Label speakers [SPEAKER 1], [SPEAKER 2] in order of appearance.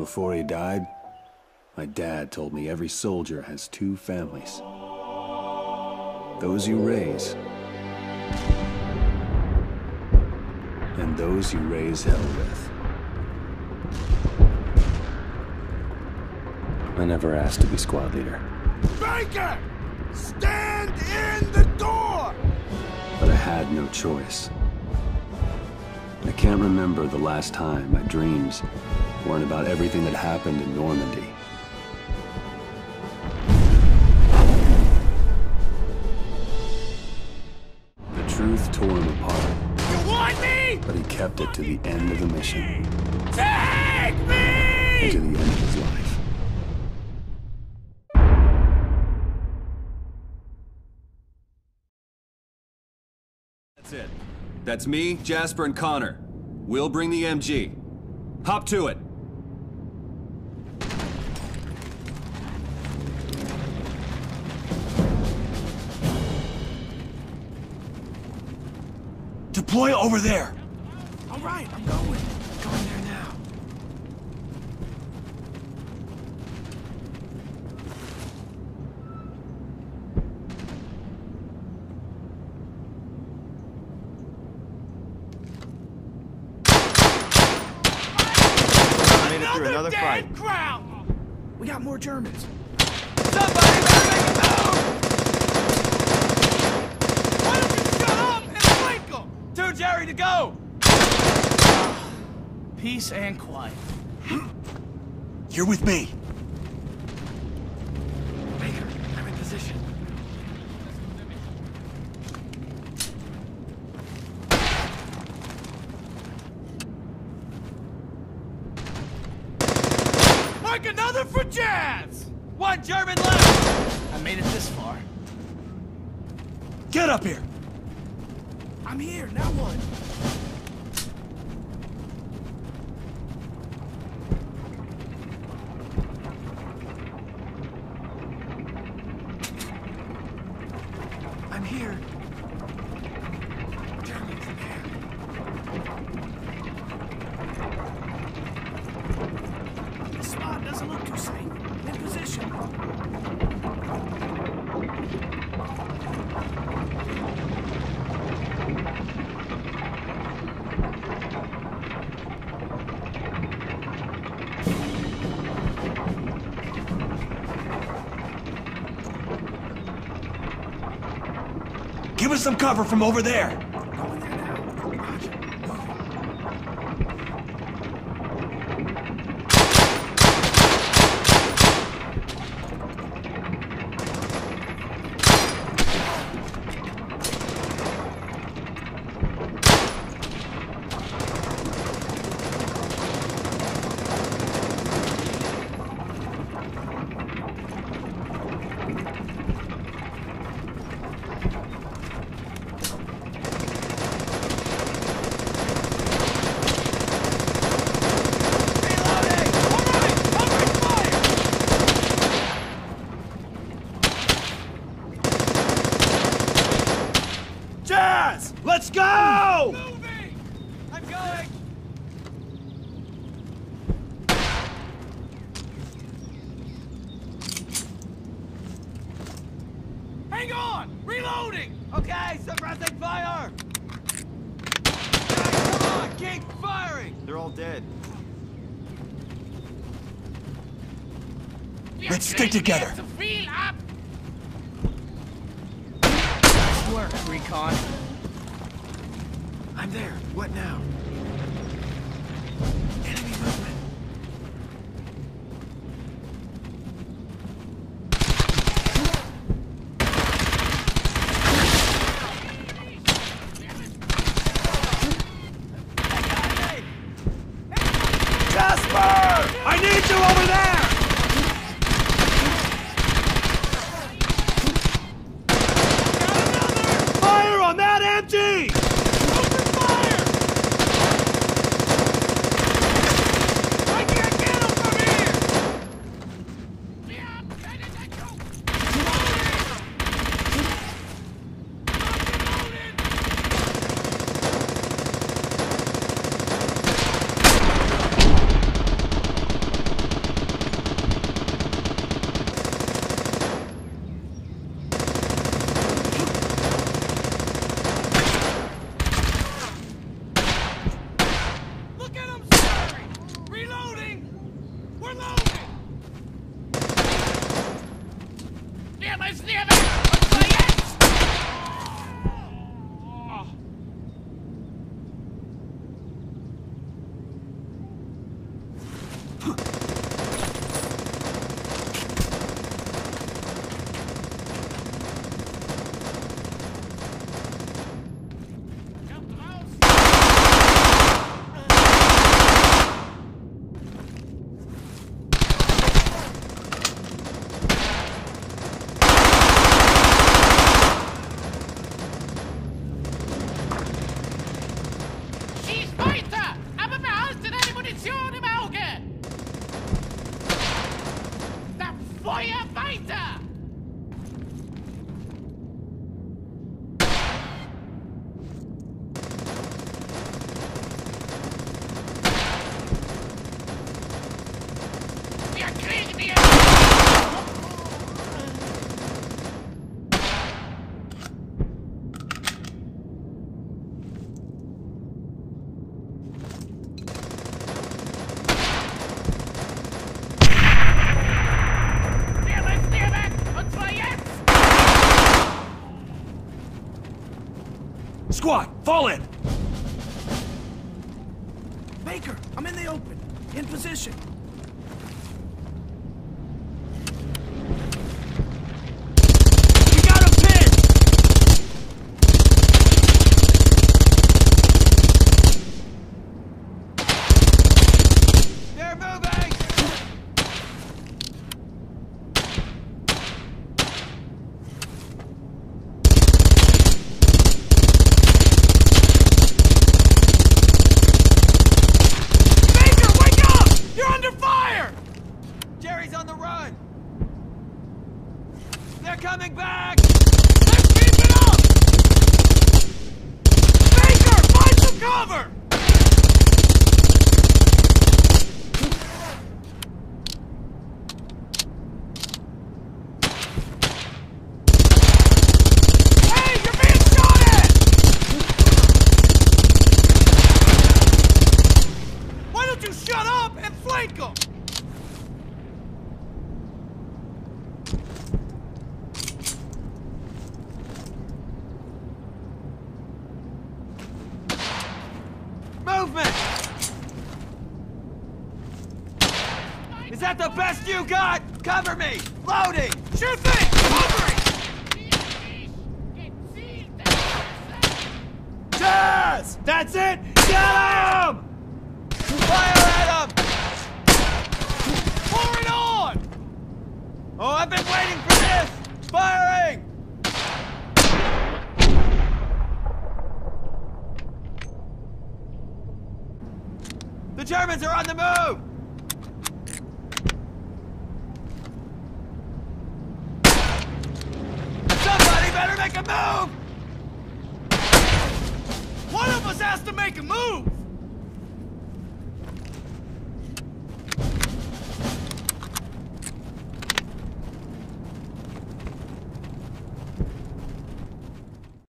[SPEAKER 1] Before he died, my dad told me every soldier has two families. Those you raise, and those you raise hell with. I never asked to be squad leader.
[SPEAKER 2] Baker! Stand in the door!
[SPEAKER 1] But I had no choice. I can't remember the last time my dreams weren't about everything that happened in Normandy. The truth tore him apart.
[SPEAKER 2] You want me?
[SPEAKER 1] But he kept it to the end of the mission.
[SPEAKER 2] Take me!
[SPEAKER 1] And to the end of his life.
[SPEAKER 3] That's it. That's me, Jasper, and Connor. We'll bring the MG. Hop to it.
[SPEAKER 2] Deploy over there. All right, I'm going. Going there now.
[SPEAKER 4] Made it through another fight.
[SPEAKER 2] Crowd! We got more Germans.
[SPEAKER 4] Somebody better make a move!
[SPEAKER 2] Why don't you shut up and flank them?
[SPEAKER 4] Two Jerry to go!
[SPEAKER 2] Peace and quiet.
[SPEAKER 4] You're with me.
[SPEAKER 2] Baker, I'm in position. Mark another for Jazz!
[SPEAKER 4] One German left!
[SPEAKER 2] I made it this far.
[SPEAKER 4] Get up here!
[SPEAKER 2] I'm here, now what? I'm here. Germans there. The spot doesn't look too safe. In position.
[SPEAKER 4] Give us some cover from over there!
[SPEAKER 2] Going there now. Roger.
[SPEAKER 4] Jazz! Let's go!
[SPEAKER 2] Moving! I'm going! Hang on! Reloading!
[SPEAKER 4] Okay, suppressing fire! Guys, come on, keep firing! They're all dead. Let's stick together!
[SPEAKER 2] Nice work, Recon. I'm there. What now? Enemy movement.
[SPEAKER 4] Jasper! I need you over there! Fire on that empty!
[SPEAKER 2] Open fire!
[SPEAKER 4] Squad, fall in!
[SPEAKER 2] Baker, I'm in the open. In position.
[SPEAKER 4] We got him pinned!
[SPEAKER 5] They're moving!
[SPEAKER 2] Baker, wake up! You're under fire!
[SPEAKER 5] Jerry's on the run! They're coming back!
[SPEAKER 2] Let's keep it up! Baker, find some cover! Hey, you're being shot at! Why don't you shut up and flank them?
[SPEAKER 5] Movement! Is that the best you got? Cover me! Loading!
[SPEAKER 2] Sure thing! Covering!
[SPEAKER 4] Jazz! That's it! Get him!
[SPEAKER 5] Fire at him!
[SPEAKER 2] Pour it on!
[SPEAKER 5] Oh, I've been waiting for this! Firing! The Germans are on the move! Somebody better make a move!
[SPEAKER 2] One of us has to make a move!